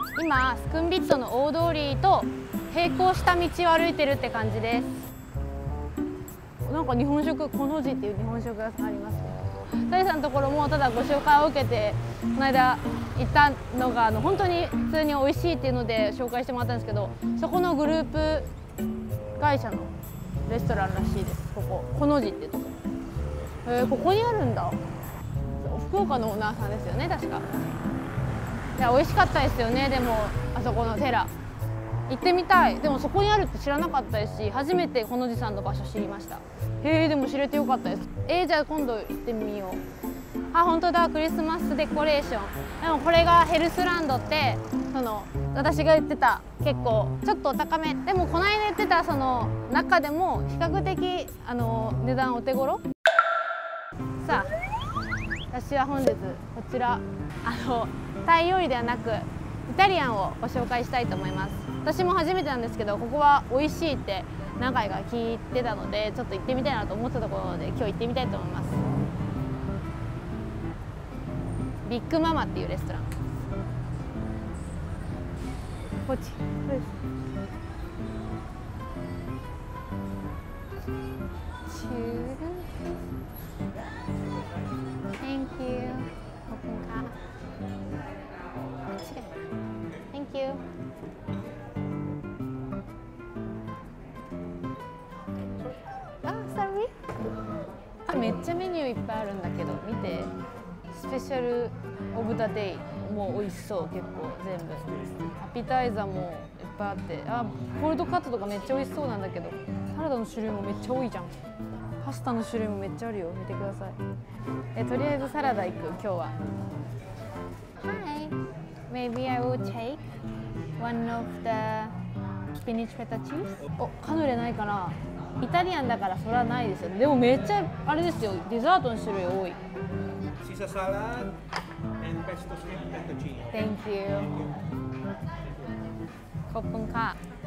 今スクンビットの大通りと並行した道を歩いてるって感じです。なんか日本食、この字っていう日本食屋さんありますね。タイさんのところもただご紹介を受けてこの間行ったのが本当に普通に美味しいっていうので紹介してもらったんですけど、そこのグループ会社のレストランらしいです。この字っていうところ、ここにあるんだ。福岡のオーナーさんですよね、確か。いや美味しかったですよね。でもあそこの寺行ってみたい。でもそこにあるって知らなかったですし、初めてこの字さんの場所知りました。へえ、でも知れてよかったです。じゃあ今度行ってみよう。あ、本当だ、クリスマスデコレーション。でもこれがヘルスランドって、私が言ってた結構ちょっとお高め、でもこの間言ってたその中でも比較的値段お手頃。さあ私は本日こちらタイ料理ではなくイタリアンをご紹介したいと思います。私も初めてなんですけど、ここは美味しいって何回か聞いてたので、ちょっと行ってみたいなと思ってたところで今日行ってみたいと思います。ビッグママっていうレストラン。こっち。Thank you. Thank you. めっちゃメニューいっぱいあるんだけど、見て。スペシャルオブザデイも美味しそう。結構全部アピタイザーもいっぱいあって、コールドカットとかめっちゃ美味しそうなんだけど、サラダの種類もめっちゃ多いじゃん。パスタの種類もめっちゃあるよ。見てください。とりあえずサラダ行く今日は。Hi, maybe I will take one of the spinach feta cheese. カヌレないかな。イタリアンだからそれはないですよね。でもめっちゃあれですよ、デザートの種類多い。 Caesar salad and pesto sweet fettuccine. Thank you. ขอบคุณค่ะ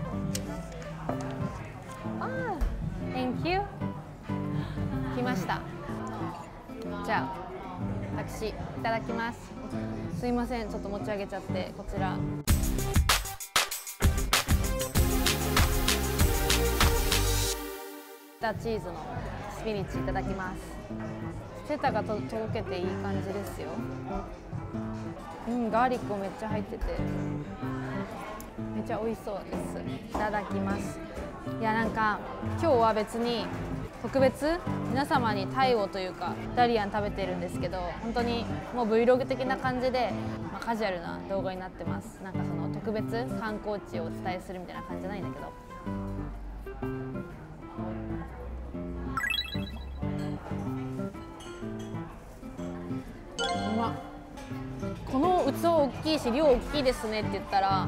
。Thank you. 来ました。じゃあ私いただきます。すいません、ちょっと持ち上げちゃって。こちらチーズのスピニッチいただきます。フェタがとろけていい感じですよ。ガーリックもめっちゃ入っててめっちゃ美味しそうです。いただきます。いや、なんか今日は別に特別皆様にタイをというかイタリアン食べてるんですけど、本当にもう Vlog 的な感じで、カジュアルな動画になってます。なんかその特別観光地をお伝えするみたいな感じじゃないんだけど。この器大きいし量大きいですねって言ったら、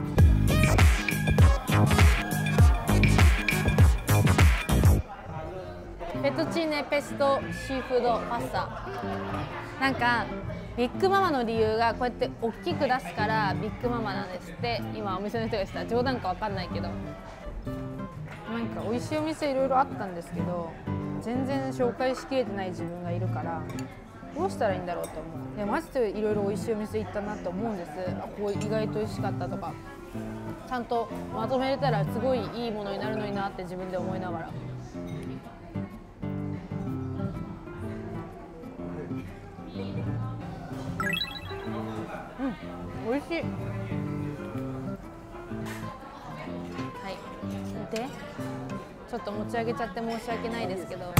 フェトチーネペストシーフードパスタ。なんかビッグママの理由がこうやって大きく出すからビッグママなんですって。今お店の人が言ってた。冗談かわかんないけど、なんか美味しいお店いろいろあったんですけど、全然紹介しきれてない自分がいるから、どうしたらいいんだろうと思う。いやマジでいろいろ美味しいお店行ったなと思うんです。こう意外と美味しかったとか、ちゃんとまとめれたらすごいいいものになるのになって自分で思いながら。美味しい。はい、でちょっと持ち上げちゃって申し訳ないですけど、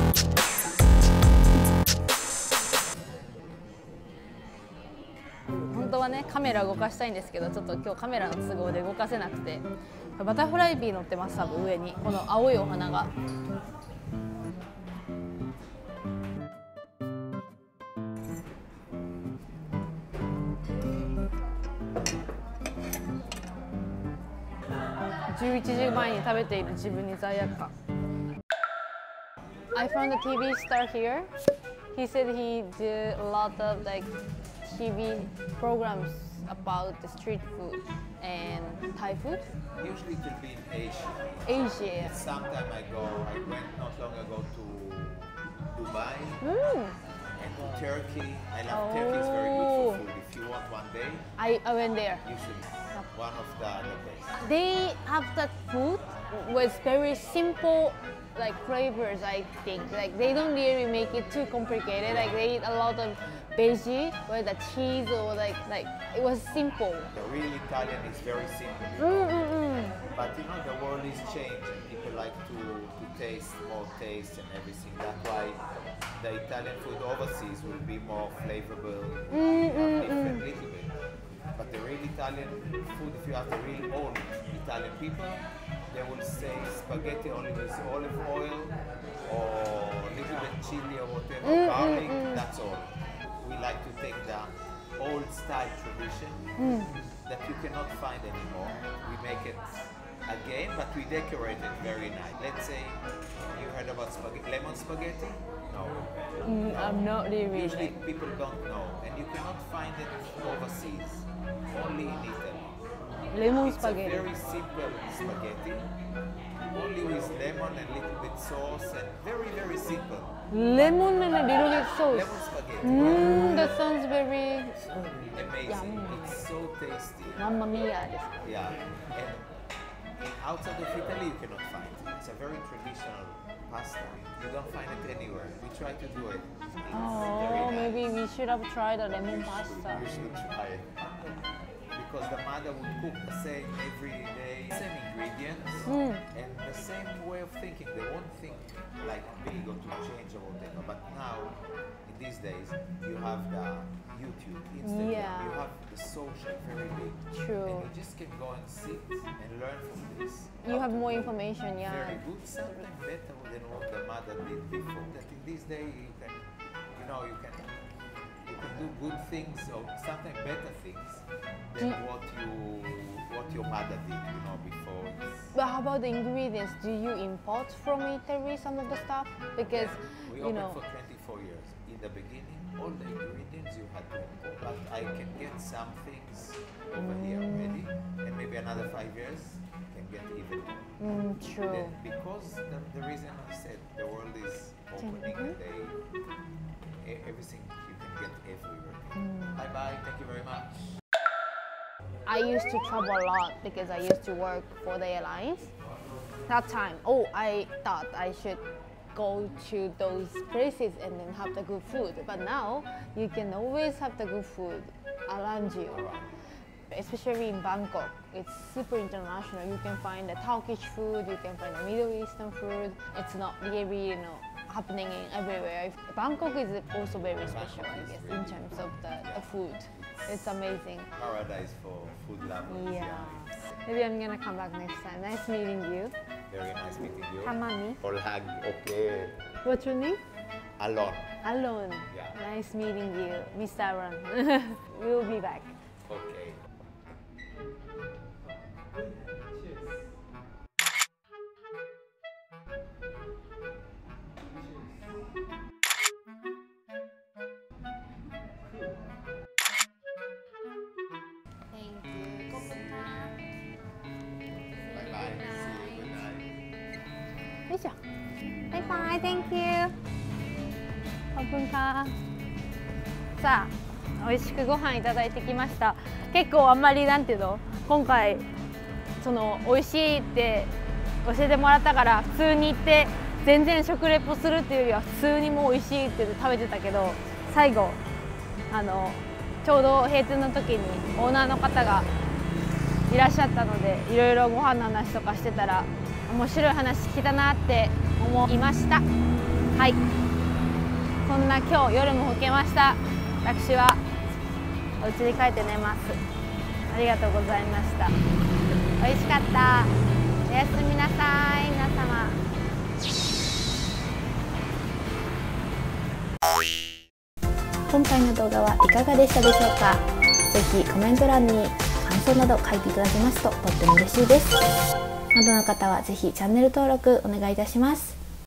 本当はねカメラ動かしたいんですけど、ちょっと今日カメラの都合で動かせなくて。バタフライピー乗ってます。多分上にこの青いお花が。11時前に食べている自分に罪悪感。I found a TV star here. He said he did a lot of like TV programs about the street food and Thai food. Usually it will be in Asia. Asia. Sometime I went not long ago to Dubai and to Turkey. I love Turkey. It's very good for food. If you want one day, I went there. you should. one of the best. They have that food with very simple like flavors. I think like they don't really make it too complicated. Like they eat a lot of veggie with the cheese or like it was simple. The real Italian is very simple. But you know, the world is changing. People like to taste more taste and everything. That's why the Italian food overseas will be more flavorful, different little bit. But the real Italian food, if you have the real old Italian people, they will say spaghetti only with olive oil or a little bit chili or whatever, garlic, that's all. We like to take the old style tradition that you cannot find anymore. We make it again, but we decorate it very nice. Let's say you heard about spaghetti, lemon spaghetti? No. I'm not really. Usually people don't know, and you cannot find it overseas, only in Italy. Lemon It's spaghetti. a very simple spaghetti, only with lemon and little bit sauce, and very, very simple. Lemon and a little bit sauce. Lemon spaghetti. That sounds very Amazing. It's so tasty. Mamma mia. Yeah. And outside of Italy, you cannot find it. It's a very traditional pasta. You don't find it anywhere. We try to do it. It's very Oh, nice. maybe we should have tried the lemon pasta. You should try it. Because the mother would cook the same every day, same ingredients, and the same way of thinking. They won't think like big or to change or whatever. But now, in these days, you have the YouTube, Instagram, Yeah. you have the social very big. True. And you just can go and sit and learn from this. You have more information, yeah. Very good, something better than what the mother did before. That in this day you can, you can do good things or something better things than what your mother did, before. But how about the ingredients? Do you import from Italy some of the stuff? Because We opened for 24 years. In the beginning, all the ingredients you had to import. But I can get some things over here already, and maybe another 5 years can get even more. true. Then because the reason I said the world is opening and everything you can get everywhere. Bye bye, thank you very much. I used to travel a lot because I used to work for the airlines. That time, I thought I should go to those places and then have the good food. But now, you can always have the good food around you. Especially in Bangkok, it's super international. You can find the Turkish food, you can find the Middle Eastern food. It's not really, happening everywhere. Bangkok is also very special, I guess, in terms of the food. It's amazing. Paradise for food lovers. Yeah. Maybe I'm gonna come back next time. Nice meeting you. Very nice meeting you. Tamami. Olhag, okay. What's your name? Alon. Alon. Yeah. Nice meeting you, Mr. Aaron. We'll be back. Okay. Thank you. Bye bye. See you. Good night. よいしょ。バイバイ、Thank you。オープンか。さあ、美味しくご飯いただいてきました。結構あんまりなんていうの、今回美味しいって教えてもらったから普通に行って全然食レポするっていうよりは普通にもう美味しいって食べてたけど、最後ちょうど閉店の時にオーナーの方がいらっしゃったので、いろいろご飯の話とかしてたら面白い話聞いたなって思いました。はい、そんな今日夜も更けました。私はお家に帰って寝ます。ありがとうございました。美味しかった。おやすみなさい、皆様。今回の動画はいかがでしたでしょうか。ぜひコメント欄に感想など書いていただけますととっても嬉しいです。まだの方はぜひチャンネル登録お願いいたします。